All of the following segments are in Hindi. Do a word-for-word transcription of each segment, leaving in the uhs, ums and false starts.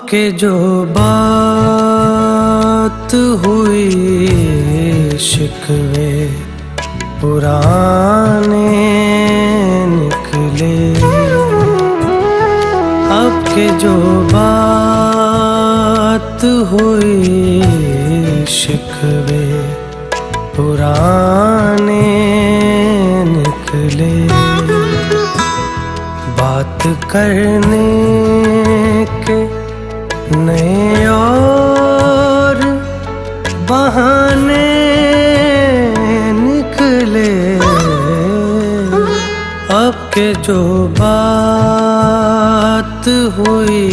के जो बात हुई शिकवे पुराने निकले। अब के जो बात हुई शिकवे पुराने निकले। बात करने के नए और बहाने निकले। अब के जो बात हुई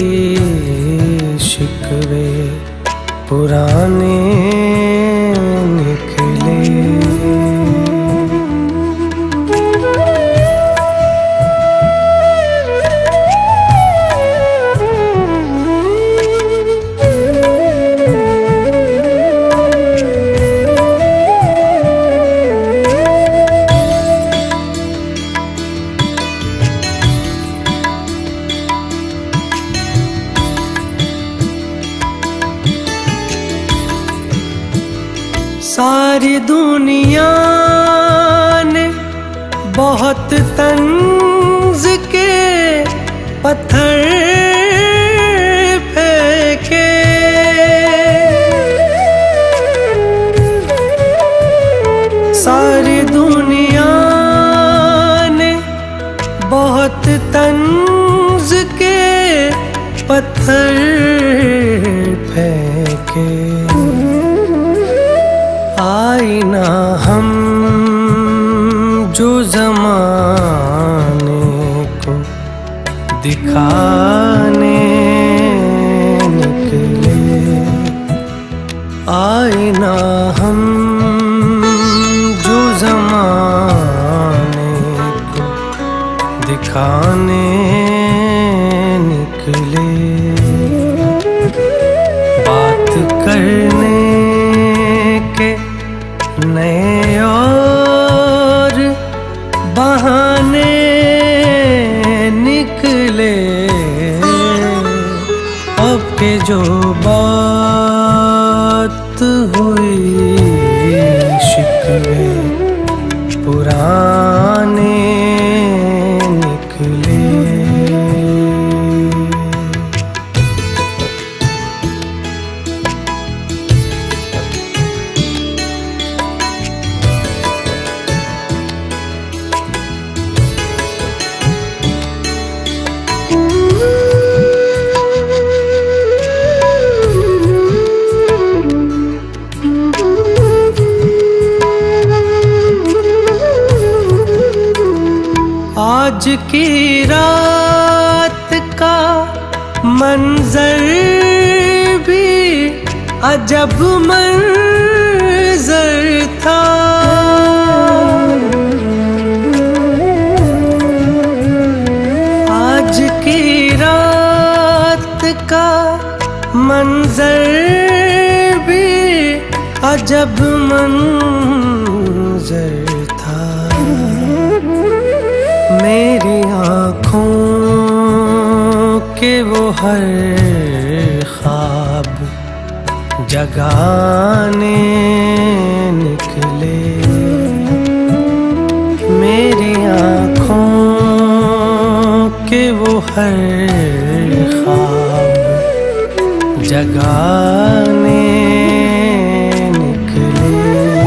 शिकवे पुराने निकले। सारी दुनिया ने बहुत तंज के पत्थर फेंके। सारी दुनिया ने बहुत तंज के पत्थर फेंके। आईना हम जो ज़माने को दिखाने निकले। आईना हम जो ज़माने को दिखाने निकले। बात करने के नए और बहाने निकले। अब के जो बात हुई शिकवे पुराने निकले। आज की रात का मंजर भी अजब मंजर था। आज की रात का मंजर भी अजब मंजर था। मेरी आँखों के वो हर ख्वाब जगाने निकले। मेरी आँखों के वो हर ख्वाब जगाने निकले।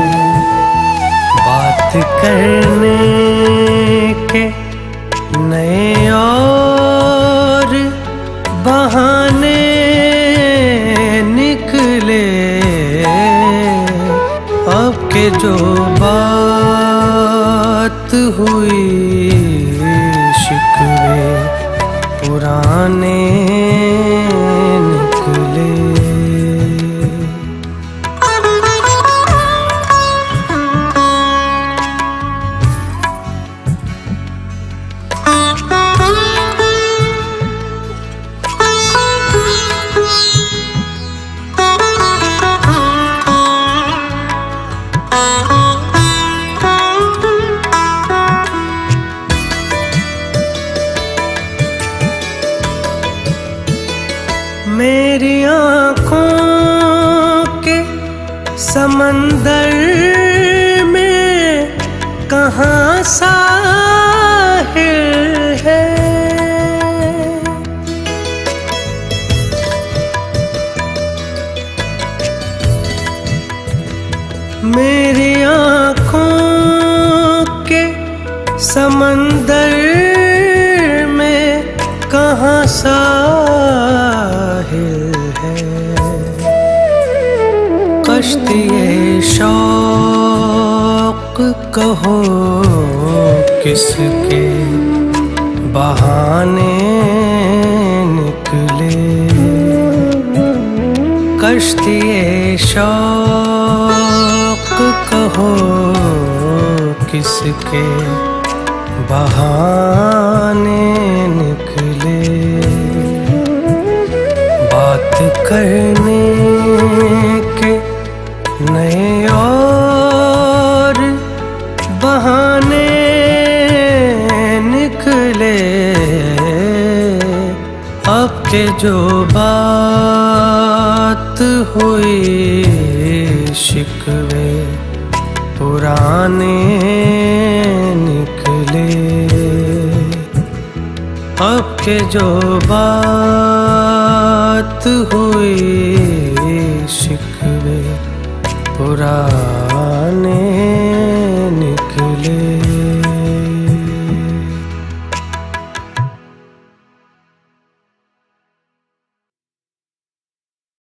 बात करने के नए और बहाने निकले। अब के जो बात हुई शिकवे पुराने निकले। समंदर में कहाँ साहिल है। मेरी आँखों के समंदर में कहाँ साहिल है। कश्ती-ए शौक कहो किसके बहाने निकले। कश्ती-ए शौक कहो किसके बहाने निकले। बात करने के नए और बहाने निकले। अब के जो बात हुई शिकवे पुराने निकले। अब के जो बात हुई शिकवे पुराने